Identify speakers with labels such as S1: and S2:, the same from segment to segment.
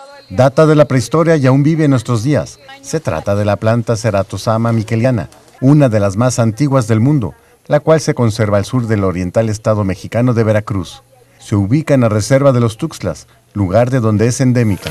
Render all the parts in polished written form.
S1: Data de la prehistoria y aún vive en nuestros días. Se trata de la planta Ceratosama miqueliana, una de las más antiguas del mundo, la cual se conserva al sur del oriental estado mexicano de Veracruz. Se ubica en la reserva de los Tuxtlas, lugar de donde es endémica.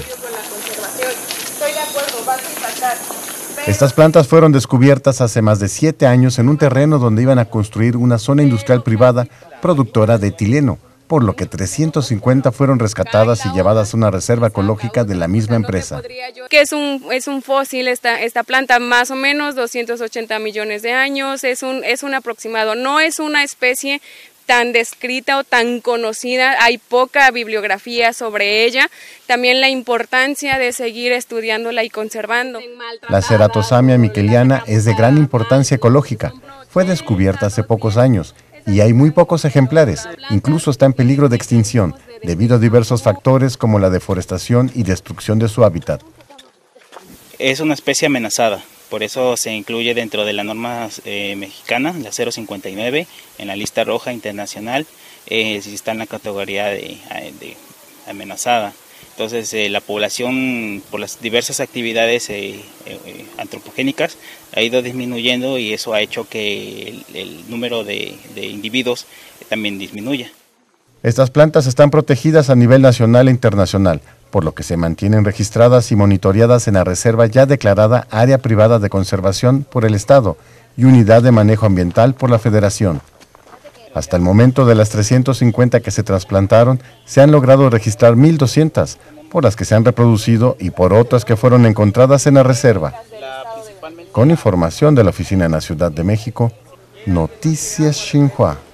S1: Estas plantas fueron descubiertas hace más de 7 años en un terreno donde iban a construir una zona industrial privada productora de etileno, por lo que 350 fueron rescatadas y llevadas a una reserva ecológica de la misma empresa.
S2: Que es un fósil esta planta, más o menos 280 millones de años, es un aproximado, no es una especie tan descrita o tan conocida, hay poca bibliografía sobre ella, también la importancia de seguir estudiándola y conservando.
S1: La Ceratosama miqueliana es de gran importancia ecológica, fue descubierta hace pocos años y hay muy pocos ejemplares, incluso está en peligro de extinción, debido a diversos factores como la deforestación y destrucción de su hábitat.
S3: Es una especie amenazada. Por eso se incluye dentro de la norma mexicana, la 059, en la lista roja internacional, está en la categoría de amenazada. Entonces la población, por las diversas actividades antropogénicas, ha ido disminuyendo y eso ha hecho que el número de individuos también disminuya.
S1: Estas plantas están protegidas a nivel nacional e internacional, por lo que se mantienen registradas y monitoreadas en la reserva ya declarada Área Privada de Conservación por el Estado y Unidad de Manejo Ambiental por la Federación. Hasta el momento, de las 350 que se trasplantaron, se han logrado registrar 1,200, por las que se han reproducido y por otras que fueron encontradas en la reserva. Con información de la oficina en la Ciudad de México, Noticias Xinhua.